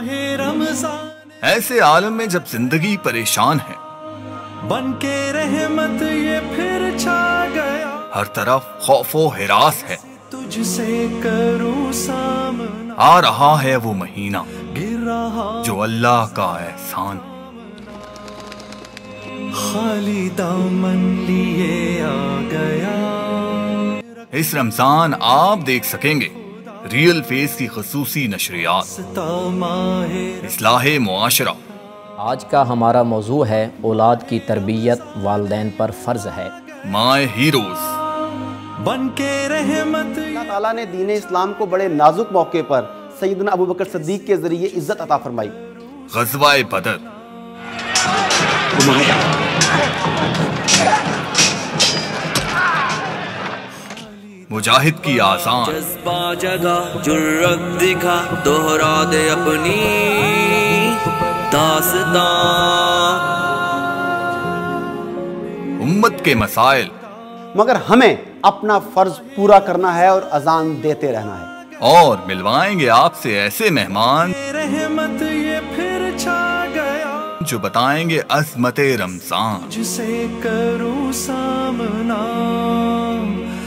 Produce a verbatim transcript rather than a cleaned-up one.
ایسے عالم میں جب زندگی پریشان ہے، بن کے رحمت یہ پھر چھا گیا، ہر طرف خوف و ہراس ہے، تجھ سے کروں سامنا، آ رہا ہے وہ مہینہ گر رہا جو اللہ کا احسان، خالی دامن لیے آ گیا۔ اس رمضان آپ دیکھ سکیں گے ریئل فیس کی خصوصی نشریات، اصلاح معاشرہ۔ آج کا ہمارا موضوع ہے اولاد کی تربیت والدین پر فرض ہے۔ مائی ہیروز بن کے رحمت، اللہ تعالیٰ نے دین اسلام کو بڑے نازک موقع پر سیدنا ابوبکر صدیق کے ذریعے عزت عطا فرمائی۔ غزوہ بدر، مجاہد کی آسان، جذبہ جگہ جرت دکھا، دوہرا دے اپنی داستان، امت کے مسائل، مگر ہمیں اپنا فرض پورا کرنا ہے اور اذان دیتے رہنا ہے، اور ملوائیں گے آپ سے ایسے مہمان رحمت یہ پھر چھا گیا، جو بتائیں گے عظمت رمضان۔ جسے کروں سامنا،